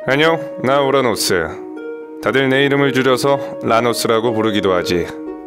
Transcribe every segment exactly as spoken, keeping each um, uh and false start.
안녕, 나 우라노스. 다들 내 이름을 줄여서 라노스라고 부르기도 하지.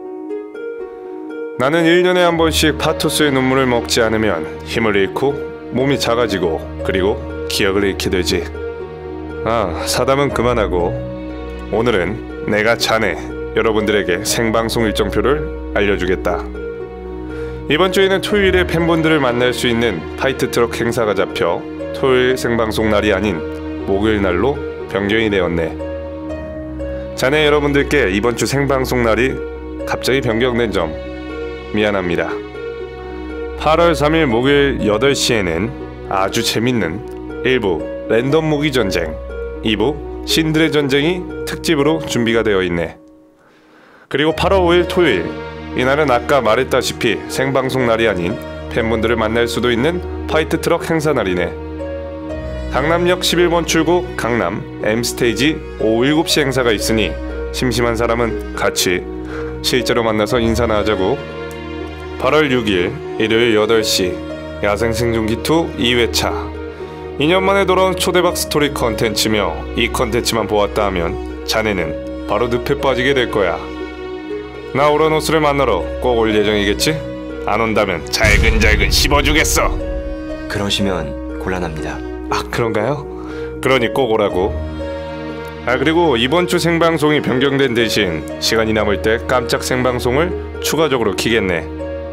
나는 일 년에 한 번씩 파토스의 눈물을 먹지 않으면 힘을 잃고 몸이 작아지고 그리고 기억을 잃게 되지. 아, 사담은 그만하고 오늘은 내가 자네 여러분들에게 생방송 일정표를 알려주겠다. 이번 주에는 토요일에 팬분들을 만날 수 있는 파이트트럭 행사가 잡혀 토요일 생방송 날이 아닌 목요일 날로 변경이 되었네. 자네 여러분들께 이번 주 생방송 날이 갑자기 변경된 점 미안합니다. 팔월 삼일 목요일 여덟 시에는 아주 재밌는 일 부 랜덤 무기 전쟁, 이 부 신들의 전쟁이 특집으로 준비가 되어 있네. 그리고 팔월 오일 토요일, 이날은 아까 말했다시피 생방송 날이 아닌 팬분들을 만날 수도 있는 파이트트럭 행사 날이네. 강남역 십일 번 출구 강남 M스테이지 오후 일곱 시 행사가 있으니 심심한 사람은 같이 실제로 만나서 인사나 하자고. 팔월 육일 일요일 여덟 시 야생생존기 이 이 회차. 이 년 만에 돌아온 초대박 스토리 컨텐츠며 이 컨텐츠만 보았다 하면 자네는 바로 늪에 빠지게 될 거야. 나 우라노스를 만나러 꼭 올 예정이겠지? 안 온다면 잘근잘근 씹어주겠어. 그러시면 곤란합니다. 아, 그런가요? 그러니 꼭 오라고. 아, 그리고 이번 주 생방송이 변경된 대신 시간이 남을 때 깜짝 생방송을 추가적으로 키겠네.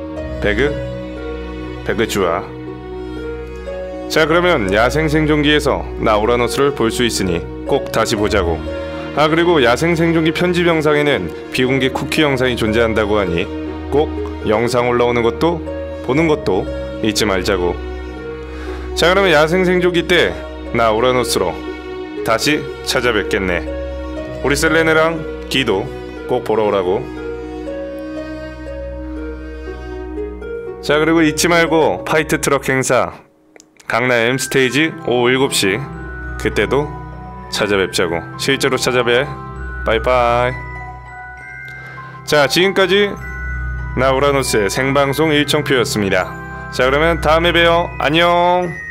배그? 배그 좋아. 자, 그러면 야생생존기에서 나 우라노스를 볼 수 있으니 꼭 다시 보자고. 아, 그리고 야생생존기 편집 영상에는 비공개 쿠키 영상이 존재한다고 하니 꼭 영상 올라오는 것도 보는 것도 잊지 말자고. 자, 그러면 야생생존기 때 나 우라노스로 다시 찾아뵙겠네. 우리 셀레네랑 기도 꼭 보러 오라고. 자, 그리고 잊지 말고 파이트트럭 행사 강남 M스테이지 오후 일곱 시 그때도 찾아뵙자고. 실제로 찾아뵈. 바이바이. 자, 지금까지 나 우라노스의 생방송 일정표였습니다. 자, 그러면 다음에 봬요. 안녕.